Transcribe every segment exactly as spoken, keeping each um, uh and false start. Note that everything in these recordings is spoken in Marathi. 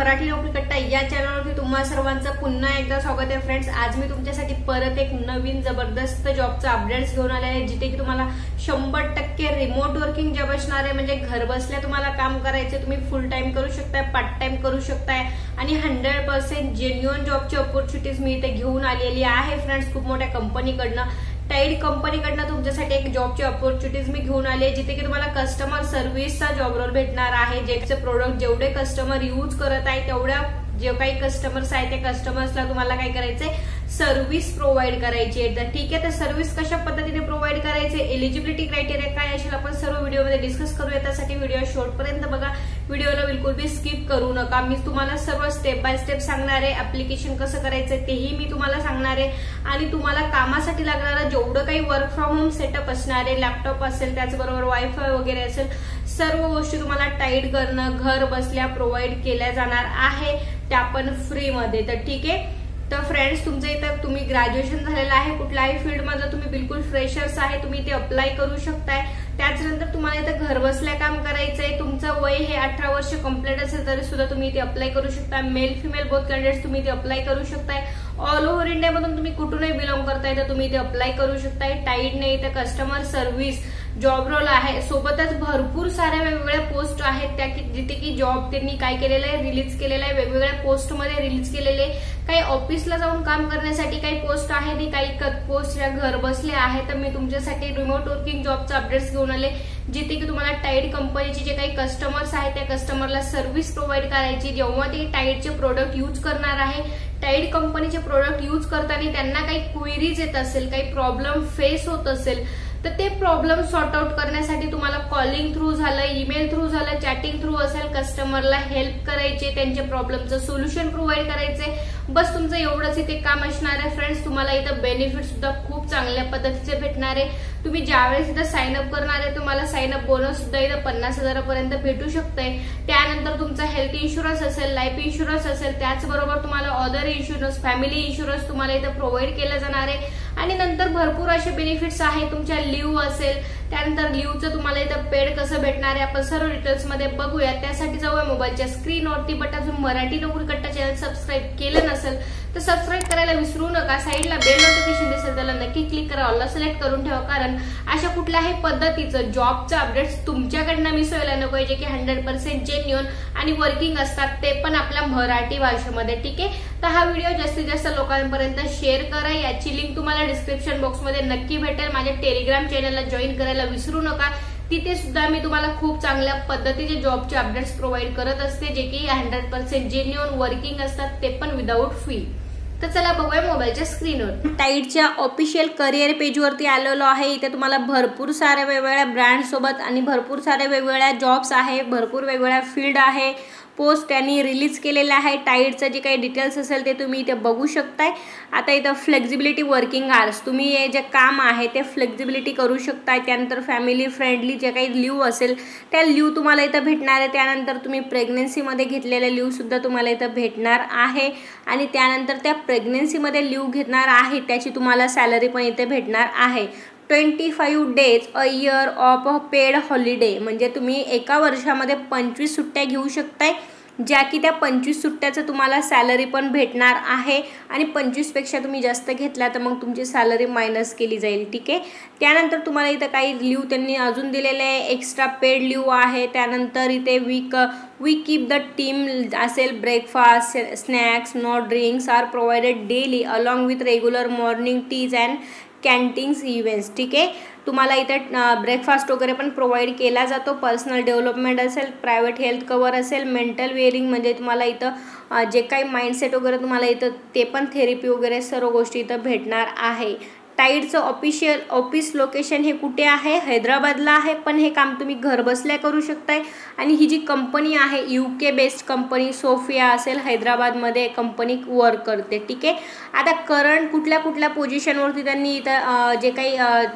मराठी नोकरी कट्टा या चॅनलवरती तुम्हा सर्वांचं पुन्हा एकदा स्वागत आहे फ्रेंड्स। आज मी तुमच्यासाठी परत एक नवीन जबरदस्त जॉबचा अपडेट्स घेऊन आले आहे, जिथे की तुम्हाला शंभर टक्के रिमोट वर्किंग जॉब असणार आहे। म्हणजे घर बसल्या तुम्हाला काम करायचे, तुम्ही फुल टाइम करू शकताय, पार्ट टाइम करू शकताय आणि हंड्रेड पर्सेंट जेन्युइन जॉबची अपॉर्च्युनिटीज मी इथे घेऊन आलेली आहे फ्रेंड्स। खूप मोठ्या कंपनीकडनं, टाईड कंपनीकडनं तुमच्यासाठी एक जॉबची अपॉर्च्युनिटीज मी घेऊन आली आहे, जिथे की तुम्हाला कस्टमर सर्व्हिसचा जॉब रोल भेटणार आहे। ज्याचे प्रोडक्ट जेवढे कस्टमर यूज करत आहे तेवढ्या जे काही कस्टमर्स आहेत त्या कस्टमर्सला तुम्हाला काय करायचंय, सर्व्हिस प्रोव्हाइड करायची आहे। तर ठीक आहे, तर सर्व्हिस कशा पद्धतीने प्रोव्हाइड करायचे, एलिजिबिलिटी क्रायटेरिया काय असेल, आपण सर्व व्हिडिओमध्ये डिस्कस करूया। त्यासाठी व्हिडिओ शेवटपर्यंत बघा, व्हिडिओला बिलकुल बी स्किप करू नका। मी तुम्हाला सर्व स्टेप बाय स्टेप सांगणार आहे, ऍप्लिकेशन कसं करायचं तेही मी तुम्हाला सांगणार आहे आणि तुम्हाला कामासाठी लागणारं जेवढं काही वर्क फ्रॉम होम सेटअप असणार आहे, लॅपटॉप असेल, त्याचबरोबर वायफाय वगैरे असेल, सर्व गोष्टी तुम्हाला टाईड करणं घर बसल्या प्रोव्हाइड केल्या जाणार आहे, त्या पण फ्री मध्ये। तर ठीक आहे, तर फ्रेंड्स तुमचं इथं तुम्ही ग्रॅज्युएशन झालेलं आहे, कुठल्याही फील्ड मध्ये तुम्ही बिलकुल फ्रेशर्स आहे, तुम्ही ते अप्लाय करू शकताय। त्याचनंतर तुम्हाला इथं घर बसल्या काम करायचंय, तुमचं वय हे अठरा वर्ष कंप्लीट असेल तरी सुद्धा तुम्ही ते अप्लाय करू शकता। मेल फिमेल बोथ कॅन्डिडेट्स तुम्ही ते अप्लाय करू शकताय। ऑल ओव्हर इंडिया मधून तुम्ही कुठूनही बिलॉंग करताय तर तुम्ही ते अप्लाय करू शकताय। टाईड नाही तर कस्टमर सर्व्हिस जॉब रोल आहे, सोबतच भरपूर साऱ्या वेगवेगळ्या पोस्ट आहेत त्या की जिथे की जॉब त्यांनी काय केलेलं आहे, रिलीज केलेलं आहे, वेगवेगळ्या पोस्ट मध्ये रिलीज केलेले। काही ऑफिसला जाऊन काम करण्यासाठी काही पोस्ट आहे आणि काही पोस्ट या घर बसले आहेत। तर मी तुमच्यासाठी रिमोट वर्किंग जॉबचा अपडेट्स घेऊन आले, जिथे की तुम्हाला टाईड कंपनीचे जे काही कस्टमर्स आहेत त्या कस्टमरला सर्व्हिस प्रोव्हाइड करायची। जेव्हा ते टाईडचे प्रोडक्ट यूज करणार आहे, टाईड कंपनीचे प्रोडक्ट यूज करताना त्यांना काही क्वेरीज येत असेल, काही प्रॉब्लेम फेस होत असेल, तर ते प्रॉब्लेम सॉर्ट आउट करण्यासाठी तुम्हाला कॉलिंग थ्रू झालं, ईमेल थ्रू झालं, चॅटिंग थ्रू असेल, कस्टमरला हेल्प करायचे, त्यांच्या प्रॉब्लेमचं सोल्युशन प्रोव्हाइड करायचे। बस तुमचं एवढंच इथे काम असणार आहे फ्रेंड्स। तुम्हाला इथं बेनिफिट सुद्धा खूप चांगल्या पद्धतीचे भेटणार आहे। तुम्ही ज्यावेळेस इथं साइन अप करणार आहे, तुम्हाला साइन अप बोनस सुद्धा इथं पन्नास हजारापर्यंत भेटू शकतंय। त्यानंतर तुमचा हेल्थ इन्शुरन्स असेल, लाईफ इन्शुरन्स असेल, त्याचबरोबर तुम्हाला अदर इन्शुरन्स, फॅमिली इन्शुरन्स तुम्हाला इथं प्रोव्हाइड केलं जाणार आहे। आणि नंतर भरपूर असे बेनिफिट्स आहेत, तुमच्या लिव्ह असेल, त्यानंतर लिव्हचं तुम्हाला इथं पेड कसं भेटणार आहे आपण सर्व डिटेल्स मध्ये बघूया। त्यासाठी जाऊया मोबाईलच्या स्क्रीनवरती, बट अजून मराठी नोकरी कट्टा चॅनल सबस्क्राईब केलं नसेल तर सबस्क्राईब करायला विसरू नका। साईडला बेल नोटिफिकेशन दिसेल त्याला नक्की क्लिक करा, ऑलला सिलेक्ट करून ठेवा, कारण अशा कुठल्याही पद्धतीचं जॉबचं अपडेट्स तुमच्याकडनं मिस व्हायला नको, जे की हंड्रेड पर्सेंट जेन्युइन आणि वर्किंग असतात, ते पण आपल्या मराठी भाषेमध्ये। ठीक आहे, तर हा व्हिडिओ जास्तीत जास्त लोकांपर्यंत शेअर करा। याची लिंक तुम्हाला डिस्क्रिप्शन बॉक्समध्ये नक्की भेटेल। माझ्या टेलिग्राम चॅनलला जॉईन करायला विसरू नका, तिथे सुद्धा मी तुम्हाला खूप चांगल्या पद्धतीचे जॉबचे अपडेट्स प्रोव्हाइड करत असते, जे की हंड्रेड पर्सेंट जेन्युइन वर्किंग असतात, ते पण विदाऊट फी। तर चला बघूया मोबाईलच्या स्क्रीनवर। टाईडच्या ऑफिशियल करिअर पेजवरती आलेलो आहे। इथे तुम्हाला भरपूर साऱ्या वेगवेगळ्या ब्रँड सोबत आणि भरपूर साऱ्या वेगवेगळ्या जॉब्स आहे, भरपूर वेगवेगळ्या फील्ड आहे, पोस्ट त्यांनी रिलीज केलेला आहे। टाईडचं जे काही डिटेल्स असेल ते तुम्ही इथे बघू शकताय। आता इथं फ्लेक्झिबिलिटी वर्किंग आवर्स, तुम्ही हे जे काम आहे ते फ्लेक्झिबिलिटी करू शकताय। त्यानंतर फॅमिली फ्रेंडली जे काही लिव्ह असेल त्या लिव्ह तुम्हाला इथं भेटणार आहे। त्यानंतर तुम्ही प्रेग्नन्सीमध्ये घेतलेल्या लिव्ह सुद्धा तुम्हाला इथं भेटणार आहे आणि त्यानंतर त्या प्रेग्नन्सीमध्ये लिव्ह घेणार आहे त्याची तुम्हाला सॅलरी पण इथे भेटणार आहे। Twenty five days a year of a paid holiday, म्हणजे तुम्ही एका वर्षामध्ये पंचवीस सुट्ट्या घेऊ शकताय, ज्या की त्या पंचवीस सुट्ट्याचं तुम्हाला सॅलरी पण भेटणार आहे आणि पंचवीस पेक्षा तुम्ही जास्त घेतला तर मग तुमची सॅलरी मायनस केली जाईल। ठीक आहे, त्यानंतर तुम्हाला इथं काही लिव्ह त्यांनी अजून दिलेले आहे, एक्स्ट्रा पेड लिव्ह आहे। त्यानंतर इथे week we keep the team असेल, breakfast, snacks, no drinks are provided daily along with regular morning teas and canteens events. ठीक आहे, तुम्हाला इथं ब्रेकफास्ट वगैरे पण प्रोव्हाइड केला जातो। पर्सनल डेव्हलपमेंट असेल, प्रायव्हेट हेल्थ कव्हर असेल, मेंटल वेअरिंग म्हणजे तुम्हाला इथं जे काही माइंडसेट वगैरे तुम्हाला इथं ते पण थेरपी वगैरे सर्व गोष्टी इथं भेटणार आहे। टाईडचं ऑफिशियल ऑफिस लोकेशन हे कुठे आहे, हैदराबादला आहे, पण हे काम तुम्ही घर बसल्या करू शकताय। आणि ही जी कंपनी आहे यूके बेस्ड कंपनी सोफिया असेल, हैदराबादमध्ये कंपनी वर्क करते। ठीक आहे, आता करंट कुठल्या कुठल्या पोझिशनवरती त्यांनी इथं जे काही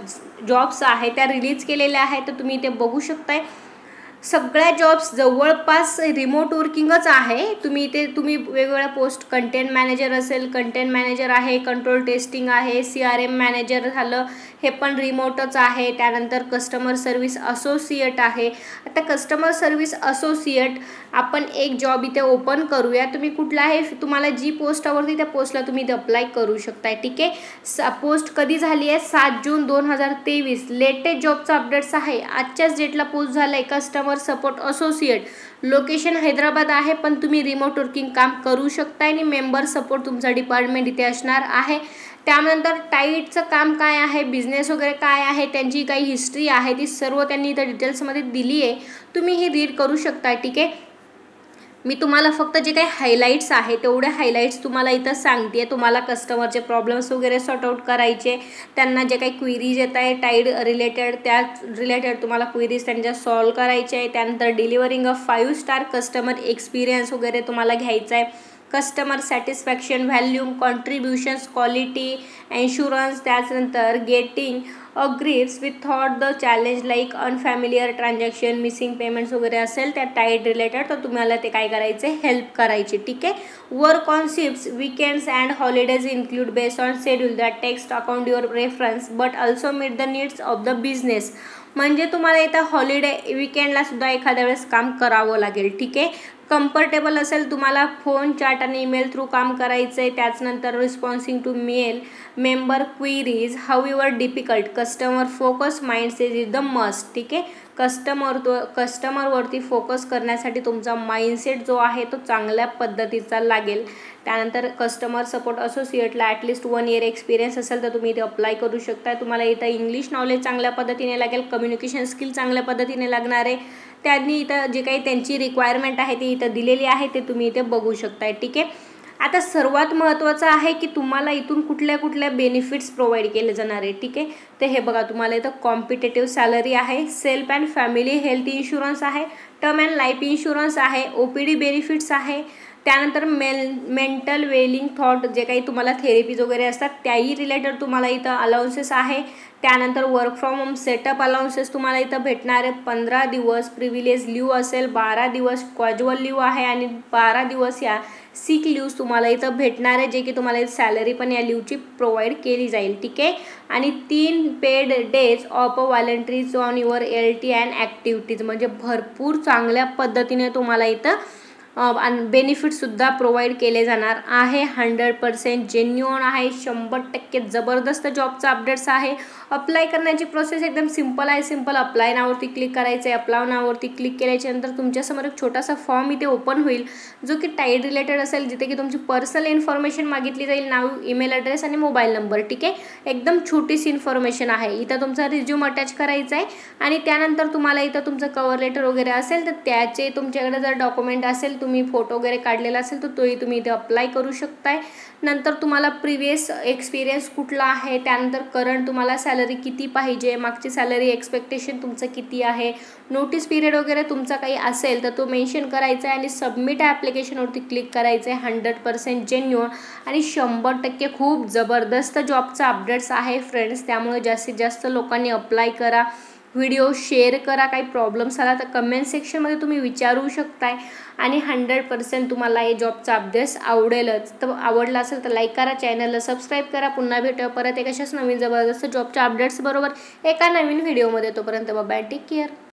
जॉब्स आहे त्या रिलीज केलेल्या आहेत, तर तुम्ही इथे बघू शकताय। सगळ्या जॉब्स जवळपास रिमोट वर्किंगच आहे। तुम्ही इथे तुम्ही वेगवेगळ्या पोस्ट, कंटेंट मॅनेजर असेल, कंटेंट मॅनेजर आहे, कंट्रोल टेस्टिंग आहे, सी आर एम मॅनेजर झालं, हे पण रिमोटच आहे. त्यानंतर कस्टमर सर्व्हिस असोसिएट आहे. आता कस्टमर सर्व्हिस असोसिएट आपण एक जॉब इथे ओपन करूया. तुम्ही कुठला आहे, तुम्हाला जी पोस्ट आवडती त्या पोस्टला तुम्ही इथे अप्लाय करू शकताय. ठीक आहे. पोस्ट कधी झाली आहे, सात जून दोन हजार तेवीस. लेटेस्ट जॉबचा अपडेट्स आहे. आजच्याच डेटला पोस्ट झालं आहे customer support associate. Location Hyderabad आहे, पण तुम्ही रिमोट वर्किंग काम करू शकताय आणि मेंबर सपोर्ट तुमचा डिपार्टमेंट इथे असणार आहे. त्यानंतर टाईटचं काम काय आहे, बिझनेस वगैरे काय आहे, त्यांची काही हिस्ट्री आहे ती सर्व त्यांनी इथं डिटेल्समध्ये दिली आहे. तुम्ही ही रीड करू शकता. ठीक आहे. मी तुम्हाला फक्त जे काही हायलाईट्स आहे तेवढे हायलाईट्स तुम्हाला इथं सांगते. तुम्हाला कस्टमरचे प्रॉब्लेम्स वगैरे सॉर्ट आउट करायचे, त्यांना जे काही क्वेरीज येत आहे टाईड रिलेटेड त्या रिलेटेड तुम्हाला क्वेरीज त्यांच्या सॉल्व करायचे आहे. त्यानंतर delivering a five star customer experience वगैरे तुम्हाला घ्यायचा आहे. Customer satisfaction, volume, contributions, quality, insurance. त्यानंतर getting a grieves with thought the challenge like unfamiliar transaction, missing payments वगैरे असेल त्या टाईट रिलेटेड तर तुम्हाला ते काय करायचे, हेल्प करायची. ठीक आहे. Work on shifts, weekends and holidays include based on schedule that text account your reference but also meet the needs of the business. म्हणजे तुम्हाला इथं हॉलिडे विकेंडला सुद्धा एखाद्या वेळेस काम करावं लागेल. ठीक आहे. कम्फर्टेबल असेल तुम्हाला फोन, चॅट आणि ईमेल थ्रू काम करायचं आहे. त्याचनंतर responding to mail, member queries, how your difficult, customer focus mindset is the must. ठीक आहे. कस्टमर तो कस्टमरवरती फोकस करण्यासाठी तुमचा माइंडसेट जो आहे तो चांगल्या पद्धतीचा लागेल. त्यानंतर कस्टमर सपोर्ट असोसिएटला ॲटलिस्ट वन इयर एक्सपिरियन्स असेल तर तुम्ही इथे अप्लाय करू शकता. तुम्हाला इथं इंग्लिश नॉलेज चांगल्या पद्धतीने लागेल, कम्युनिकेशन स्किल चांगल्या पद्धतीने लागणार आहे. त्यांनी इथं जे काही त्यांची रिक्वायरमेंट आहे ती इथं दिलेली आहे ते तुम्ही इथे बघू शकताय. ठीक आहे. आता सर्वात महत्त्वाचं आहे की तुम्हाला इथून कुठल्या कुठल्या बेनिफिट्स प्रोव्हाइड केले जाणार आहे. ठीक आहे. ते हे बघा, तुम्हाला इथं कॉम्पिटेटिव्ह सॅलरी आहे, self and family health insurance आहे, टर्म अँड लाईफ इन्शुरन्स आहे, ओ पी डी बेनिफिट्स आहे. त्यानंतर मेल मेंटल वेलिंग थॉट जे काही तुम्हाला थेरपीज वगैरे असतात त्याही रिलेटेड तुम्हाला इथं अलाउन्सेस आहे. त्यानंतर work from home setup allowances तुम्हाला इथं भेटणार आहे. पंधरा दिवस प्रिव्हिलेज लिव्ह असेल, बारा दिवस कॅज्युअल लिव्ह आहे आणि बारा दिवस या सिक लिव्ह्स तुम्हाला इथं भेटणार आहे, जे की तुम्हाला सॅलरी पण या लिव्हची प्रोव्हाइड केली जाईल. ठीक आहे. आणि तीन paid days off voluntaries on your L T and activities. म्हणजे भरपूर चांगल्या पद्धतीने तुम्हाला इथं बेनिफिटसुद्धा प्रोव्हाइड केले जाणार आहे. हंड्रेड पर्सेंट जेन्युअन आहे, शंभर टक्के जबरदस्त जॉबचा अपडेट्स आहे. अप्लाय करण्याची प्रोसेस एकदम सिंपल आहे. सिंपल अप्लाय नावावरती क्लिक करायचं आहे. अप्लाय नावावरती क्लिक केल्याच्यानंतर तुमच्यासमोर एक छोटासा फॉर्म इथे ओपन होईल जो की टाईड रिलेटेड असेल, जिथे की तुमची पर्सनल इन्फॉर्मेशन मागितली जाईल, नाव, ईमेल ॲड्रेस आणि मोबाईल नंबर. ठीक आहे. एकदम छोटीशी इन्फॉर्मेशन आहे. इथं तुमचा रिझ्यूम अटॅच करायचा आहे आणि त्यानंतर तुम्हाला इथं तुमचं कव्हर लेटर वगैरे असेल तर त्याचे तुमच्याकडे जर डॉक्युमेंट असेल, तुम्ही फोटो वगैरे काढलेला असेल तर तोही तुम्ही इथे अप्लाय करू शकताय. नंतर तुम्हाला प्रिव्हियस एक्सपिरियन्स कुठला आहे, त्यानंतर करंट तुम्हाला सॅलरी किती पाहिजे, मागची सॅलरी एक्सपेक्टेशन तुमचं किती आहे, नोटीस पिरियड वगैरे तुमचा काही असेल तर तो मेन्शन करायचा आहे आणि सबमिट ॲप्लिकेशनवरती क्लिक करायचं आहे. हंड्रेड पर्सेंट जेन्युअन आणि शंभर टक्के खूप जबरदस्त जॉबचा अपडेट्स आहे फ्रेंड्स. त्यामुळे जास्तीत जास्त लोकांनी अप्लाय करा, व्हिडिओ शेअर करा. काही प्रॉब्लेम्स आला तर कमेंट सेक्शनमध्ये तुम्ही विचारू शकताय. आणि हंड्रेड पर्सेंट तुम्हाला हे जॉबचा अपडेट्स आवडेलच. तर आवडला असेल तर लाईक करा, चॅनलला सबस्क्राईब करा. पुन्हा भेटूया परत एक अशाच नवीन जबरदस्त जॉबच्या अपडेट्स बरोबर एका नवीन व्हिडिओमध्ये. तोपर्यंत बाय, टेक केअर.